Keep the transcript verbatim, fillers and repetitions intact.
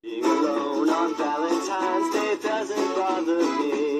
Being alone on Valentine's Day doesn't bother me.